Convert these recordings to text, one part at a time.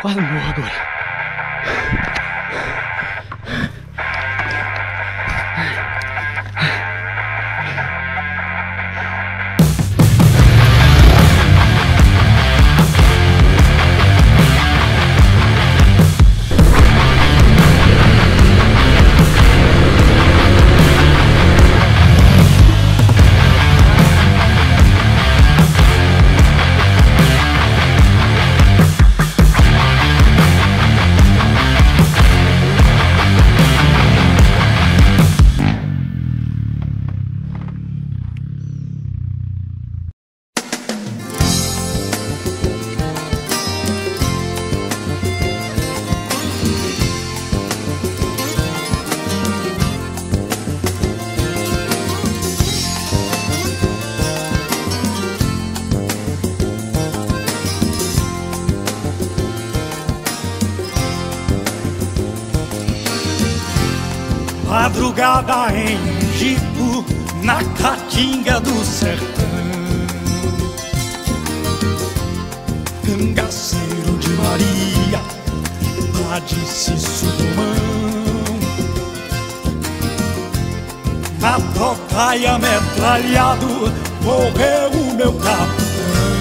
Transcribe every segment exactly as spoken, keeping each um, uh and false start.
Quase morro agora. Madrugada em Jico, na Caatinga do Sertão, Cangaceiro de Maria, lá de Cício Dumão, na tocaia metralhado, morreu o meu capitão.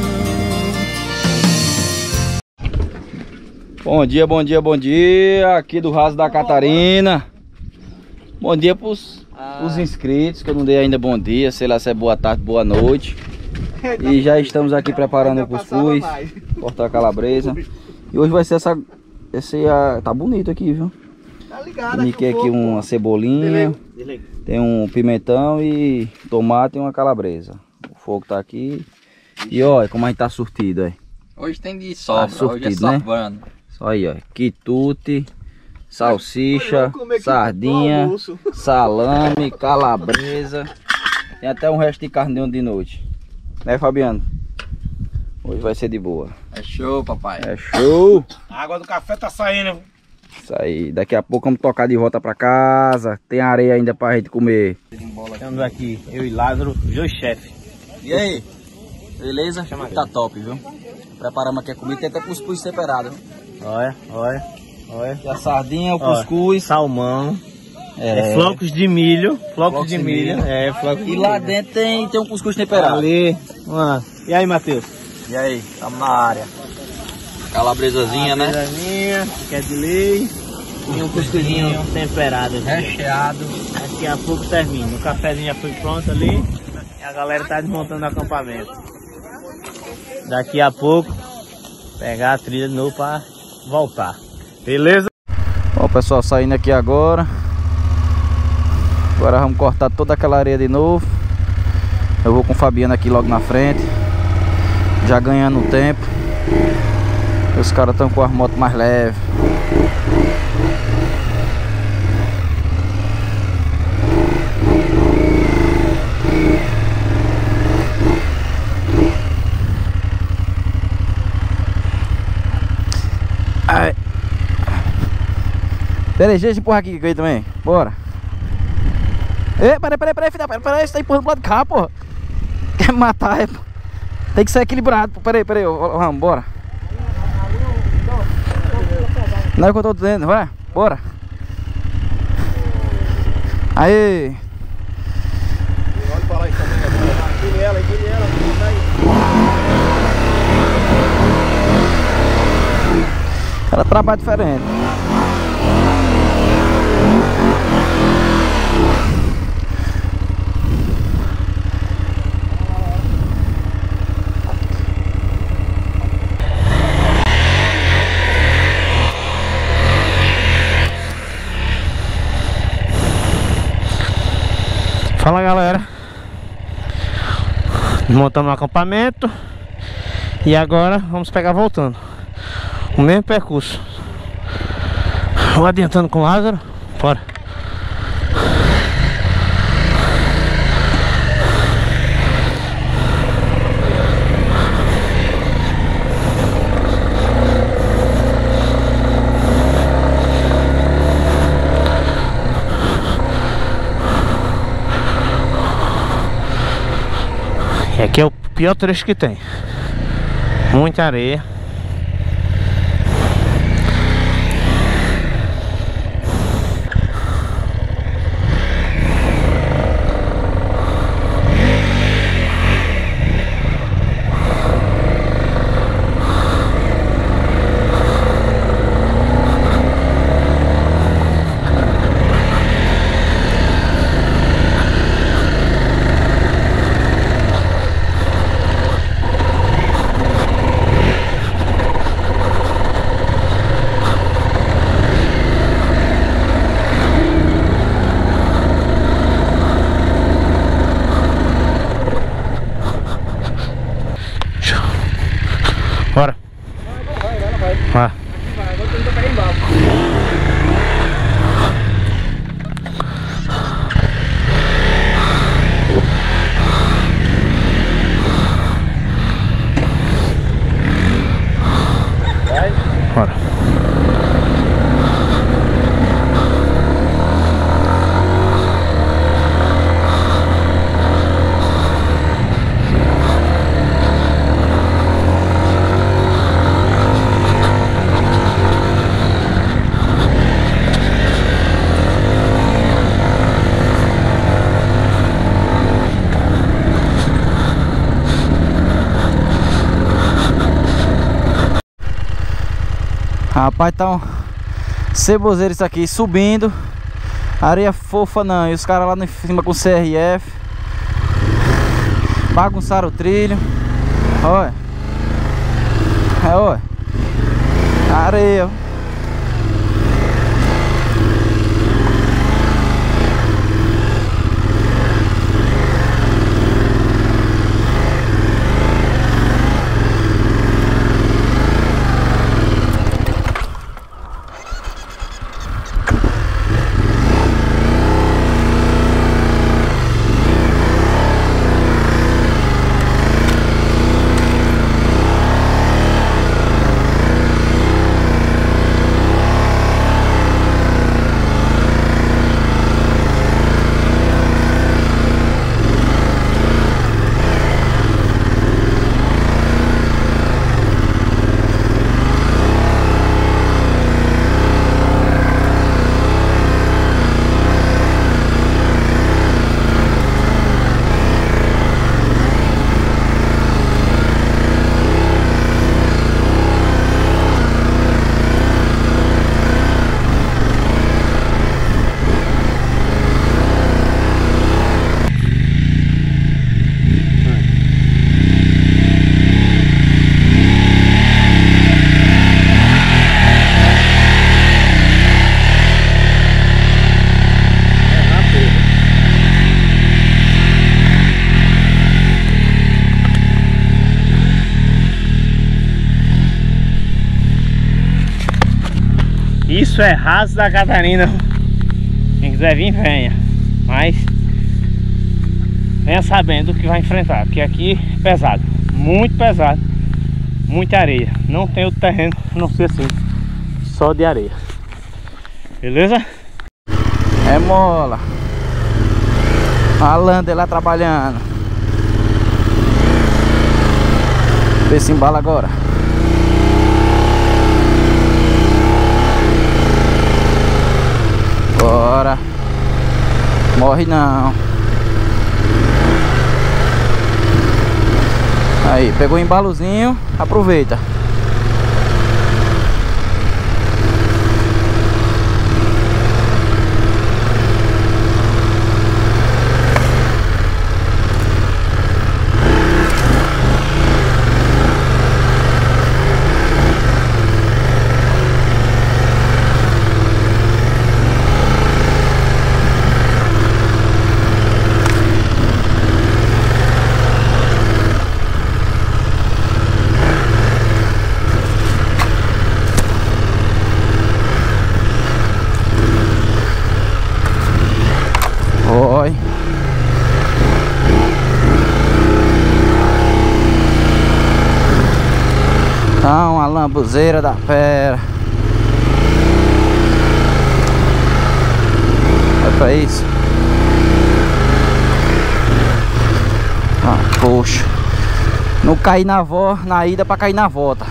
Bom dia, bom dia, bom dia, aqui do Raso da Catarina. Bom dia pros, ah. pros inscritos, que eu não dei ainda bom dia, sei lá se é boa tarde, boa noite. E já estamos aqui preparando o cuscuz, cortar a calabresa. E hoje vai ser essa, esse, uh, tá bonito aqui, viu? Tá ligado. Coloquei aqui uma cebolinha, tem um pimentão e tomate e uma calabresa. O fogo tá aqui. E olha como a gente tá surtido, aí. Hoje tem de sobra, tá surtido, hoje é sobrando, né? Só aí, ó, quitute, salsicha, sardinha, salame, calabresa. Tem até um resto de carne de noite. Né, Fabiano? Hoje vai ser de boa. É show, papai. É show. A água do café tá saindo. Isso aí. Daqui a pouco vamos tocar de volta pra casa. Tem areia ainda pra gente comer. Estamos aqui, eu e Lázaro, os dois chefes. E aí? Beleza? Chama tá top, viu? Preparamos aqui a comida. Tem até cuscuz separado. Olha, olha. Olha. E a sardinha, o cuscuz, salmão, é. É, flocos de milho, flocos, flocos de, de milho, milho. É, flocos e de lá milho. dentro tem, tem um cuscuz temperado. Ali, ah. E aí, Matheus? E aí, estamos na área. Calabresazinha, né? Calabresazinha, que é de lei. E um cuscuzinho temperado aqui. Recheado. Daqui a pouco termina. O cafezinho já foi pronto ali. E a galera tá desmontando o acampamento. Daqui a pouco, pegar a trilha de novo para voltar. Beleza? Ó, pessoal, saindo aqui agora. Agora vamos cortar toda aquela areia de novo. Eu vou com o Fabiano aqui logo na frente, já ganhando tempo. Os caras estão com as motos mais leves. Ai. Peraí, deixa eu empurrar aqui com ele também. Bora. Ei, peraí, peraí, peraí, filha. Peraí, peraí, você tá empurrando pro lado de cá, porra. Quer me matar, é, pô. Tem que ser equilibrado. Peraí, peraí, vamos, bora. Não é o que eu tô dizendo, vai, bora. Aí. Olha pra lá aí também. Empurre ela, empurre ela. Ela trabalha diferente. Fala, galera, montamos um acampamento e agora vamos pegar voltando o mesmo percurso. Vou adiantando com o Lázaro. Bora. Aqui é o pior trecho que tem. Muita areia. Bora. Vai. Bora. Rapaz, tá um ceboseiro isso aqui, subindo. Areia fofa não, e os caras lá em cima com C R F bagunçaram o trilho. Olha. É, olha. Areia. Isso é Raso da Catarina. Quem quiser vir, venha. Mas venha sabendo o que vai enfrentar, porque aqui é pesado, muito pesado, muita areia. Não tem outro terreno, não sei assim, só de areia. Beleza? É mola. A Lander lá trabalhando. Vê se embala agora. Bora. Morre não. Aí, pegou o embalozinho, aproveita. Oi. Tá uma lambuzeira da fera. É pra isso. Ah, poxa. Não cair na vo, na ida pra cair na volta.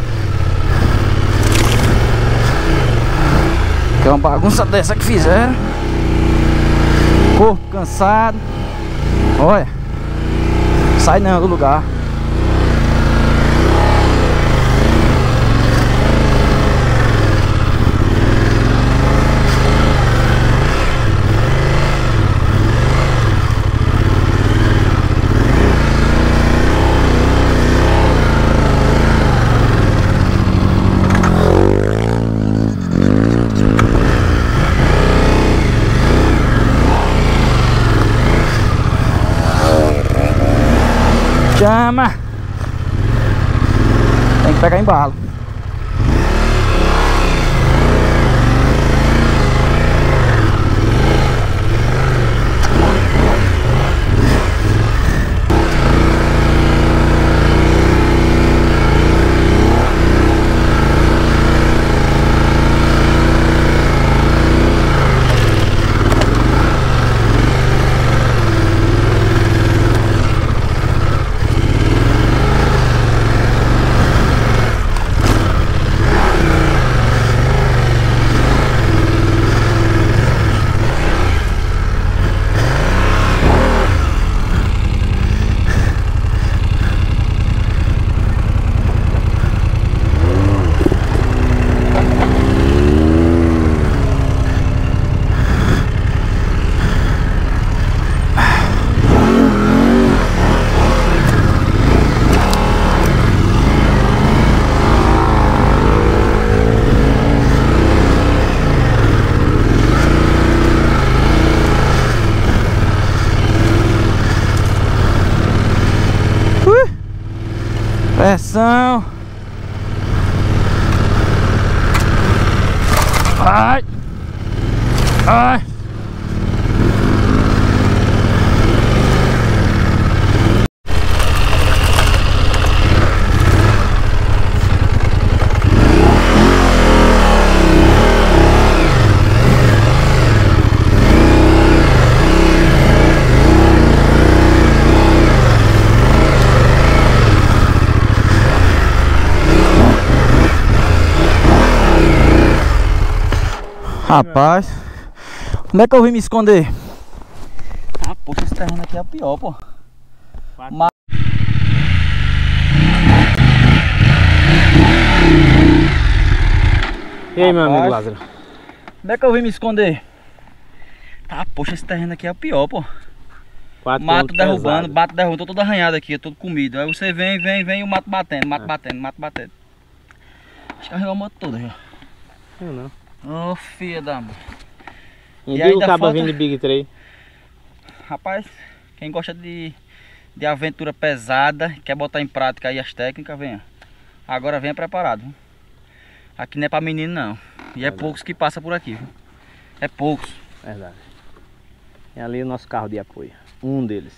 Que é uma bagunça dessa que fizeram. Corpo cansado. Olha. Sai não do lugar. Chama. Tem que pegar embalo. Pressão. Ai. Ai. Rapaz, como é que eu vim me esconder? Ah, poxa, esse terreno aqui é o pior, pô. Mas... E aí, meu Rapaz, amigo Lázaro? Como é que eu vim me esconder? Ah, poxa, esse terreno aqui é o pior, pô. Quatro Mato derrubando, pesado. mato derrubando, tô todo arranhado aqui, todo comido. Aí você vem, vem, vem e o mato batendo, mato é. batendo, mato batendo. Acho que arranhou a moto toda já. Eu não. Ô, oh, filha da mãe. E aí acaba falta... vindo de Big três. Rapaz, quem gosta de, de aventura pesada, quer botar em prática aí as técnicas, venha. Agora venha preparado. Aqui não é pra menino não. E é, é poucos que passam por aqui. Viu? É poucos. Verdade. E ali o nosso carro de apoio. Um deles.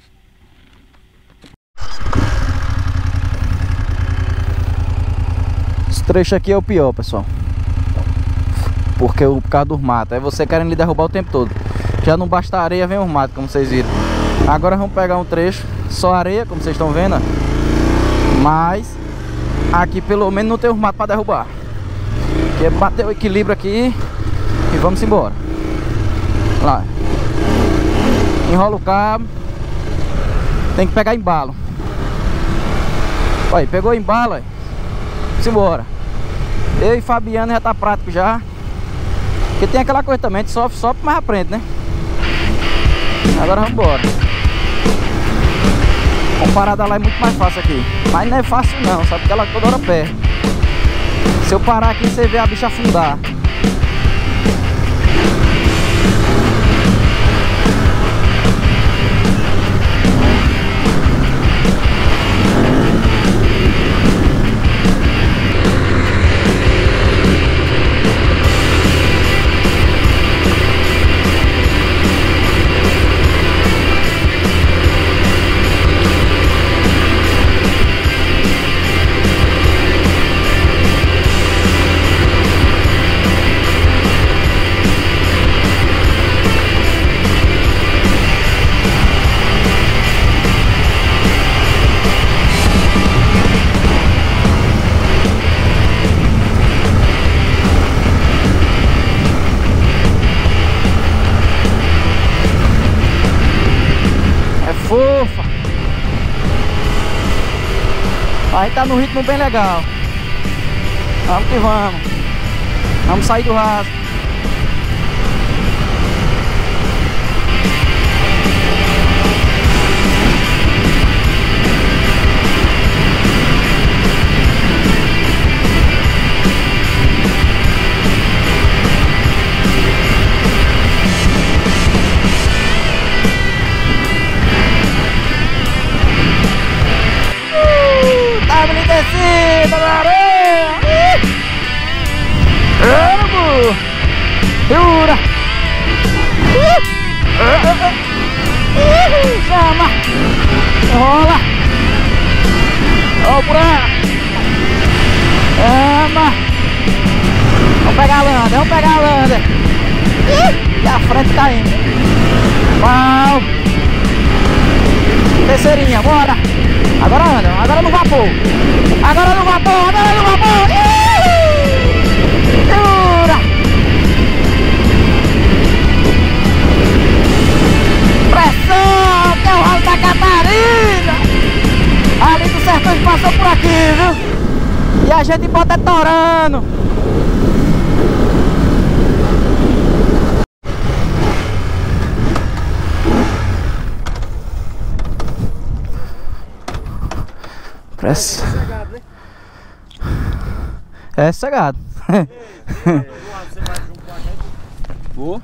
Esse trecho aqui é o pior, pessoal. Porque o por causa dos matos. Aí você querendo lhe derrubar o tempo todo. Já não basta a areia, vem os matos, como vocês viram. Agora vamos pegar um trecho, só areia, como vocês estão vendo. Mas aqui pelo menos não tem os matos para derrubar. Porque bater o equilíbrio aqui e vamos embora. Lá. Enrola o cabo. Tem que pegar embalo. Olha, pegou embalo, aí. Vamos embora. Eu e Fabiano já tá prático já. Porque tem aquela coisa também, sofre, sofre, mas aprende, né? Agora vamos embora. Comparado a lá é muito mais fácil aqui. Mas não é fácil não, sabe que ela toda hora perde. Se eu parar aqui, você vê a bicha afundar. Fofa. Aí tá no ritmo bem legal. Vamos que vamos. Vamos sair do rasgo. W T C Catarina, na areia! Vamos! Segura! Chama! Rola! Ó, por aí! Chama! Vamos pegar a landa, vamos pegar a landa! E a frente tá indo! Uau! Terceirinha, bora! Agora anda, agora no vapor! Agora no vapor, agora no vapor! Segura! Pressão, que é o Ralo da Catarina! Ali do Sertão passou por aqui, viu? E a gente bota torando! Pressa. É cegado. Vou.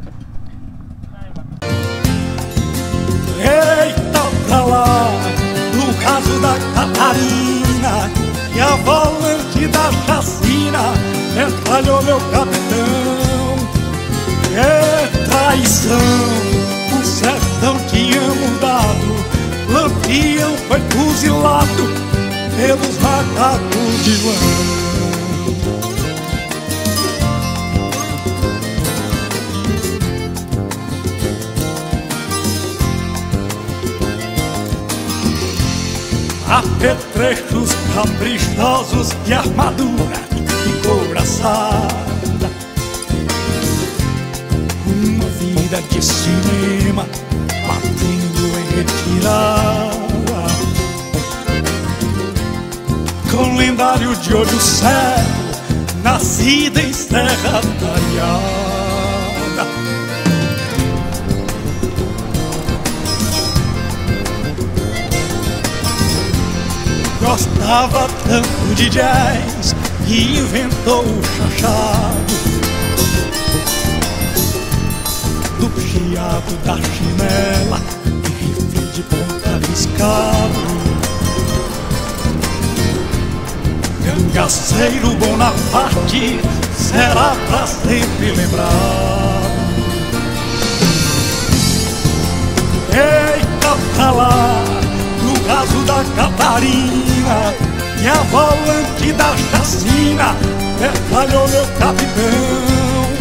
Eita pra lá, no caso da Catarina, e a volante da chacina entralhou meu capitão. É traição, o sertão tinha mudado, Lampião foi fuzilado pelos macacos de lã. Apetrechos caprichosos de armadura e couraçada, uma vida de cinema batendo em retirada, com lendário de olho cego, nascida em serra talhada. Gostava tanto de jazz que inventou o chachado, do chiado da chinela e rifle de ponta riscado. Cangaceiro Bonaparte será pra sempre lembrado. Eita pra lá, no caso da Catarina, e a volante da chacina metralhou meu capitão.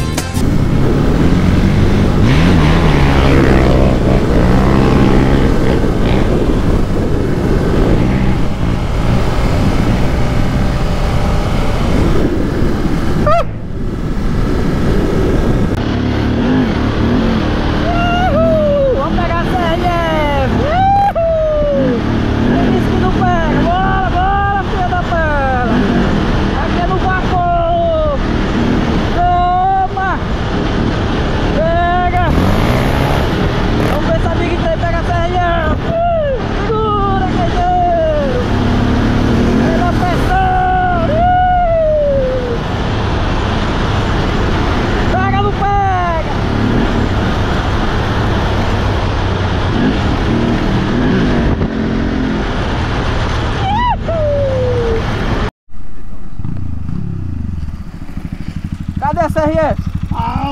Cadê a C R F? Au!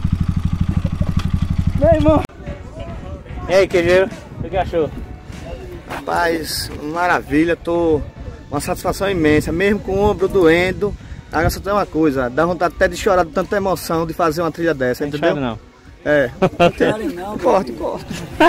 Meu irmão! E aí, queijeiro? O que achou? Rapaz, maravilha, tô uma satisfação imensa, mesmo com o ombro doendo. Agora só tem uma coisa, dá vontade até de chorar de tanta emoção de fazer uma trilha dessa, não entendeu? Não. É. Não, corte, corte.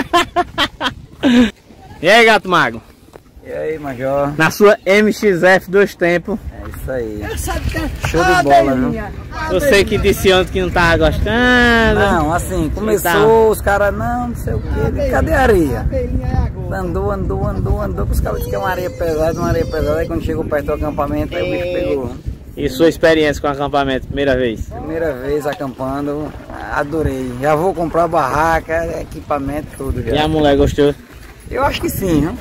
E aí, gato mago? E aí, Major? Na sua M X F dois tempos. É isso aí. Show de bola, viu? Você que disse ontem que não tava gostando. Não, assim, começou, os caras, não, não sei o que, cadê a areia? Andou, andou, andou, andou, os caras disseram que é uma areia pesada, uma areia pesada, aí quando chegou perto do acampamento, aí o bicho pegou. E sua experiência com o acampamento, primeira vez? Primeira vez acampando, adorei. Já vou comprar barraca, equipamento, tudo já. E a mulher gostou? Eu acho que sim, viu?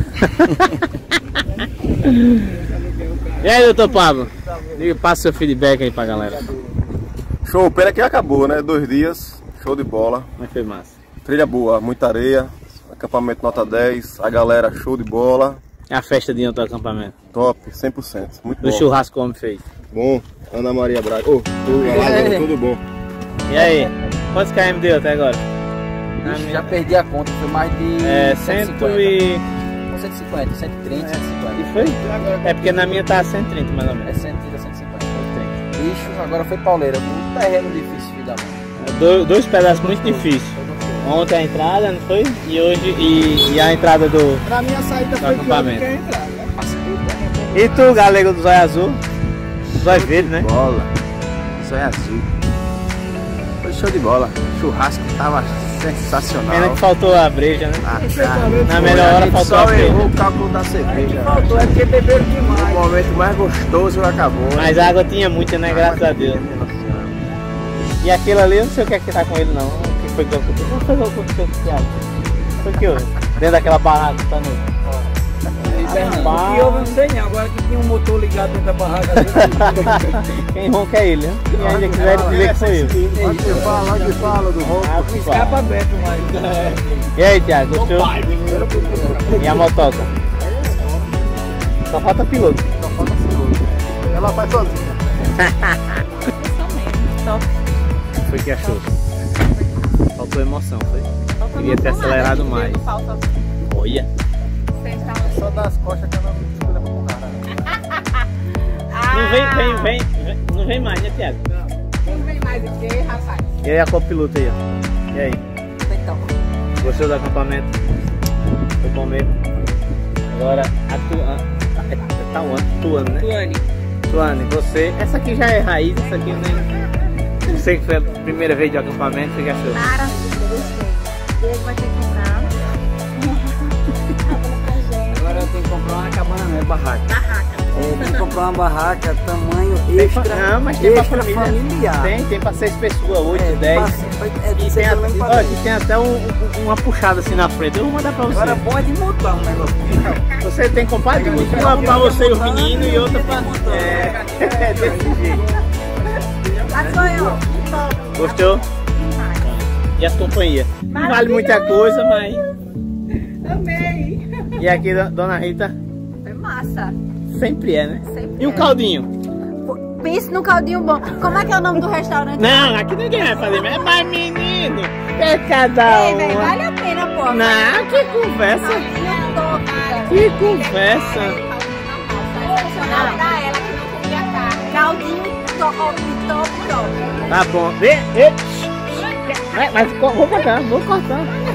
E aí, doutor Pablo? Diga, passa seu feedback aí pra galera. Show, pena que acabou, né? Dois dias, show de bola. Mas foi massa. Trilha boa, muita areia, acampamento nota dez, a galera show de bola. A festa de ontem do acampamento. Top, cem por cento. Muito Do bom. churrasco como fez. Bom, Ana Maria Braga. Ô, tudo, Alagoas, tudo bom. E aí, quantos km deu até agora? Ixi, já perdi a conta, foi mais de É, cento cento e... cento e cinquenta, cento e trinta, cento e cinquenta. E foi? É porque na minha tá cento e trinta mais ou É menos. cento e trinta, cento e cinquenta. Bicho, agora foi pauleira, um terreno difícil, filho da mãe. Do, dois pedaços muito difíceis. Ontem a entrada, não foi? E hoje, e, e a entrada do, Pra mim a saída do foi pior do que a acampamento. entrada. E tu, galego do Zóio Azul? Zóio Verde, né? Bola. Zóio Azul. Foi show de bola. Churrasco tava sensacional. Pena que faltou a breja, né? Ah, cara, Na melhor hora faltou a só breja. errou o cálculo da cerveja. Faltou, é porque beberam demais. O momento mais gostoso acabou. Mas a água tinha muita, né? Graças a Deus. E aquele ali, eu não sei o que é que tá com ele, não. O que foi que aconteceu? Não foi o que aconteceu com o Thiago. Foi o que houve? Dentro daquela barraca que tá no... O que houve eu não sei não, agora que tinha um motor ligado dentro da barraca. Quem ronca é ele, né? E ainda quiser dizer que foi eu. Pode que fala, pode que fala do ronco. Ah, Escapa aberto, mas... E aí, Thiago, gostou? E a motoca? Só falta piloto. Ela faz sozinha. Foi que achou? Faltou emoção, foi? Queria ter acelerado mais. Olha. Só das costas que ela não escolha pra porrada. Não vem, vem, vem, vem. Não vem mais, né, Thiago? Não vem mais o que, rapaz? E aí a copiloto aí, ó. E aí? Então. Gostou do acampamento? Foi bom mesmo? Agora, a tua... Tá onde? Tuane, né? Tuane. Tuane, você... Essa aqui já é raiz, essa aqui nem... Você que foi a primeira vez de acampamento, você que achou? Maravilha, gostei. Ele vai ter que comprar. Agora eu tenho que comprar uma cabana, não é barraca. Barraca. É, tem que comprar uma barraca, tamanho Tem pra- extra, não, mas tem pra extra família. familiar. Tem, tem pra seis pessoas, oito, É, dez. passa- é, E tem tem, a- pelo menos pra ó, dez. aqui tem até um- um- uma puxada assim na frente. Eu vou mandar pra você. Agora bom é de montar um negócio. Você tem comprado uma pra você e os meninos e outra pra... É, é desse jeito. Mas sou eu. Gostou? E as companhias? Não vale muita coisa, mas... Amei. E aqui, do- Dona Rita? Foi massa. Sempre é, né? Sempre E o é. caldinho? Pense no caldinho bom. Como é que é o nome do restaurante? Não, aqui ninguém vai fazer. Mas, mas menino, é cada Ei, um. velho, vale a pena, pô. Não, que conversa. Caldinho top, cara. Que conversa. Não, pra ela que não comia carne. Caldinho top, top, top. Tá bom. Vê, vê. Mas, mas co- vou cortar, vou cortar.